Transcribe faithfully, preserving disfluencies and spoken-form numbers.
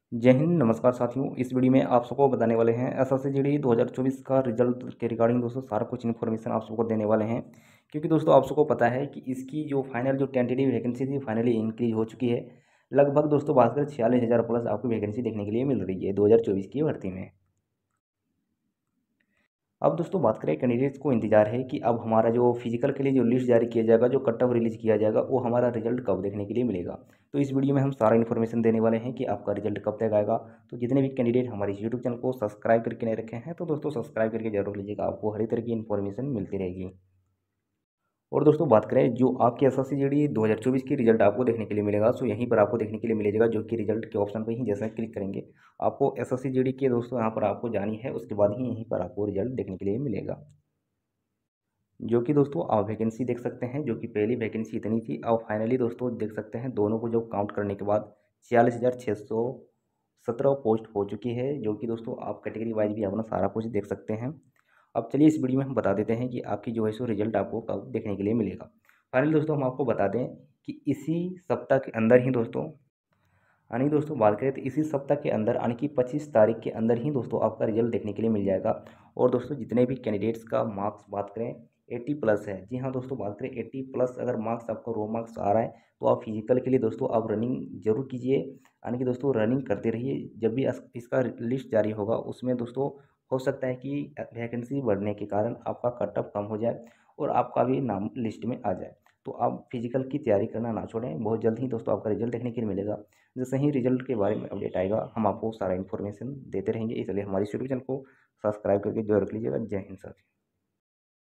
जय हिंद, नमस्कार साथियों। इस वीडियो में आप सबको बताने वाले हैं एसएससी जीडी दो हज़ार चौबीस का रिजल्ट के रिगार्डिंग दोस्तों सारा कुछ इन्फॉर्मेशन आप सबको देने वाले हैं। क्योंकि दोस्तों आप सबको पता है कि इसकी जो फाइनल जो टेंटेटिव वैकेंसी थी फाइनली इंक्रीज हो चुकी है। लगभग दोस्तों बात करें छियालीस हज़ार प्लस आपको वैकेंसी देखने के लिए मिल रही है दो हज़ार चौबीस की भर्ती में। अब दोस्तों बात करें, कैंडिडेट्स को इंतजार है कि अब हमारा जो फिजिकल के लिए जो लिस्ट जारी किया जाएगा, जो कट ऑफ रिलीज किया जाएगा, वो हमारा रिजल्ट कब देखने के लिए मिलेगा। तो इस वीडियो में हम सारा इन्फॉर्मेशन देने वाले हैं कि आपका रिजल्ट कब तक आएगा। तो जितने भी कैंडिडेट हमारे यूट्यूब चैनल को सब्सक्राइब करके नहीं रखे हैं तो दोस्तों सब्सक्राइब करके जरूर लीजिएगा, आपको हर तरह की इन्फॉर्मेशन मिलती रहेगी। और दोस्तों बात करें जो आपकी एसएससी जीडी दो हज़ार चौबीस की रिजल्ट आपको देखने के लिए मिलेगा, सो यहीं पर आपको देखने के लिए मिलेगा, जो कि रिजल्ट के ऑप्शन पर ही जैसे क्लिक करेंगे आपको एसएससी जीडी के दोस्तों यहाँ पर आपको जानी है, उसके बाद ही यहीं पर आपको रिजल्ट देखने के लिए मिलेगा। जो कि दोस्तों आप वैकेंसी देख सकते हैं, जो कि पहली वैकेंसी इतनी थी, अब फाइनली दोस्तों देख सकते हैं दोनों को जब काउंट करने के बाद छियालीस हज़ार छः सौ सत्रह पोस्ट हो चुकी है। जो कि दोस्तों आप कैटेगरी वाइज भी अपना सारा कुछ देख सकते हैं। अब चलिए इस वीडियो में हम बता देते हैं कि आपकी जो है सो रिजल्ट आपको कब देखने के लिए मिलेगा। फाइनली दोस्तों हम आपको बता दें कि इसी सप्ताह के अंदर ही दोस्तों यानी दोस्तों बात करें तो इसी सप्ताह के अंदर यानी कि पच्चीस तारीख के अंदर ही दोस्तों आपका रिजल्ट देखने के लिए मिल जाएगा। और दोस्तों जितने भी कैंडिडेट्स का मार्क्स बात करें अस्सी प्लस है, जी हाँ दोस्तों बात करें अस्सी प्लस अगर मार्क्स आपका रो मार्क्स आ रहा है तो आप फिजिकल के लिए दोस्तों आप रनिंग जरूर कीजिए, यानी कि दोस्तों रनिंग करते रहिए। जब भी अस- इसका लिस्ट जारी होगा उसमें दोस्तों हो सकता है कि वैकेंसी बढ़ने के कारण आपका कट ऑफ कम हो जाए और आपका भी नाम लिस्ट में आ जाए। तो आप फिजिकल की तैयारी करना ना छोड़ें, बहुत जल्द ही दोस्तों आपका रिजल्ट देखने के लिए मिलेगा। जैसे ही रिजल्ट के बारे में अपडेट आएगा हम आपको सारा इन्फॉर्मेशन देते रहेंगे, इसलिए हमारी यूट्यूब चैनल को सब्सक्राइब करके जरूर रख लीजिएगा। जय हिंद साथी।